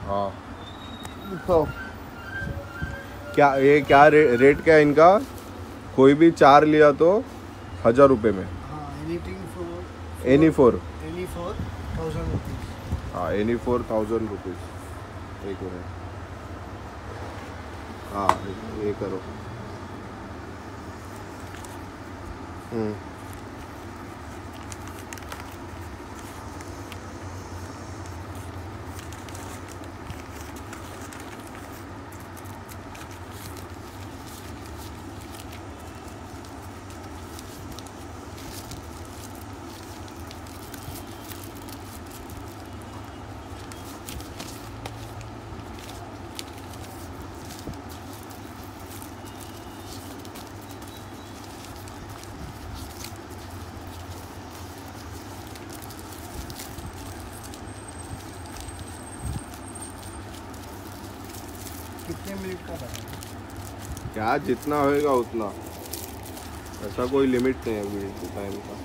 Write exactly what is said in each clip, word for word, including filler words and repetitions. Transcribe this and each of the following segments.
हाँ तो क्या ये क्या रे, रेट क्या है इनका? कोई भी चार लिया तो हजार रुपये में। हाँ, anything for any four any for thousand rupees. हाँ एनी फोर थाउजेंड रुपीज़। एक मिनट, हाँ ये करो। हम्म कितने मिनट का था? क्या जितना होएगा उतना, ऐसा कोई लिमिट नहीं है वीडियो टाइम का।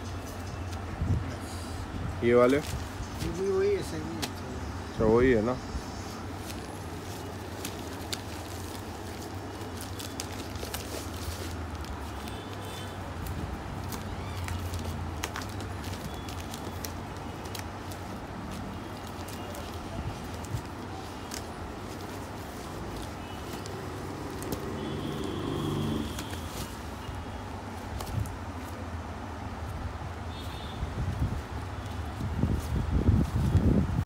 ये वाले ये भी वही है, सेम ही है। अच्छा वही है ना।